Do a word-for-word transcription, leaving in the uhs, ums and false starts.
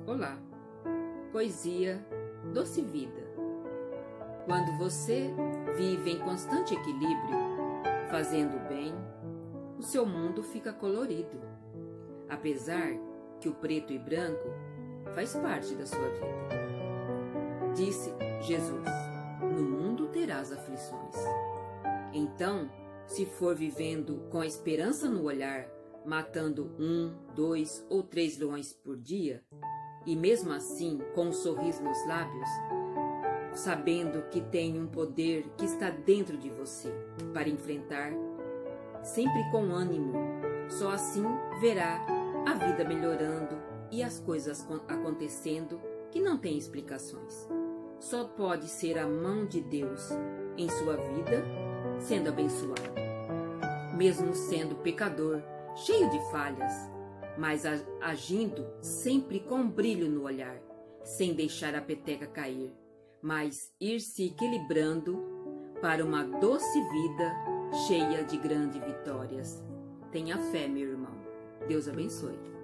Olá, poesia Doce Vida. Quando você vive em constante equilíbrio, fazendo o bem, o seu mundo fica colorido, apesar que o preto e branco faz parte da sua vida. Disse Jesus: no mundo terás aflições. Então, se for vivendo com a esperança no olhar, matando um, dois ou três leões por dia, e mesmo assim com um sorriso nos lábios, sabendo que tem um poder que está dentro de você para enfrentar, sempre com ânimo, só assim verá a vida melhorando e as coisas acontecendo que não tem explicações. Só pode ser a mão de Deus em sua vida sendo abençoado. Mesmo sendo pecador, cheio de falhas, mas agindo sempre com um brilho no olhar, sem deixar a peteca cair, mas ir se equilibrando para uma doce vida cheia de grandes vitórias. Tenha fé, meu irmão. Deus abençoe.